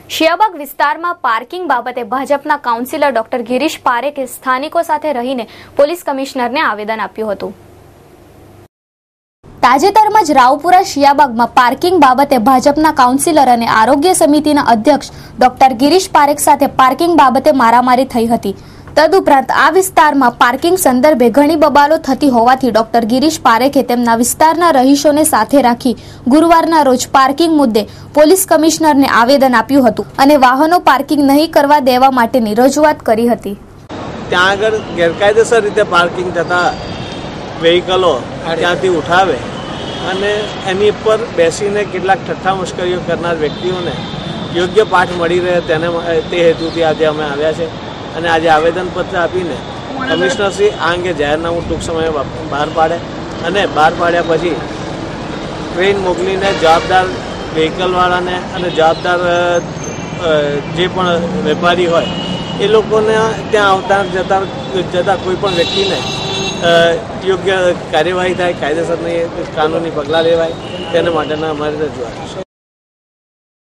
શિયાબાગ વિસ્તારમાં પાર્કિંગ બાબતે ભાજપના કાઉન્સિલર ડોક્ટર ગિરીશ પારેખે સ્થાનિકો સાથે રહીને પોલીસ કમિશનરને આવેદન આપ્યું હતું। તાજેતરમાં જ રાવપુરા શિયાબાગમાં પાર્કિંગ બાબતે ભાજપના કાઉન્સિલર અને આરોગ્ય સમિતિના અધ્યક્ષ ડોક્ટર ગિરીશ પારેખ સાથે પાર્કિંગ બાબતે મારામારી થઈ હતી। તદુપરાંત આ વિસ્તારમાં પાર્કિંગ સંદર્ભે ઘણી બબાલો થતી હોવાથી ડોક્ટર ગિરીશ પારેખે તેમના વિસ્તારના રહીશોને સાથે રાખી ગુરુવારના રોજ પાર્કિંગ મુદ્દે પોલીસ કમિશનરને આવેદન આપ્યું હતું અને વાહનો પાર્કિંગ નહીં કરવા દેવા માટેની રજૂઆત કરી હતી। ત્યાં આગળ ગેરકાયદેસર રીતે પાર્કિંગ થતા વ્હીકલો ત્યાંથી ઉઠાવે અને એની પર બેસીને કેટલાક ઠઠ્ઠા મુશ્કેલીઓ કરનાર વ્યક્તિઓને યોગ્ય પાઠ મળી રહે તે હેતુથી આજે અમે આવ્યા છે અને આજે આવેદનપત્ર આપીને કમિશનરશ્રી આ અંગે જાહેરનામું ટૂંક સમયે બહાર પાડે અને બહાર પાડ્યા પછી ટ્રેન મોકલીને જવાબદાર વ્હીકલવાળાને અને જવાબદાર જે પણ વેપારી હોય એ લોકોને ત્યાં આવતા જતા કોઈ પણ વ્યક્તિને યોગ્ય કાર્યવાહી થાય, કાયદેસરની કાનૂની પગલાં લેવાય, તેને માટેના અમારી રજૂઆત છે।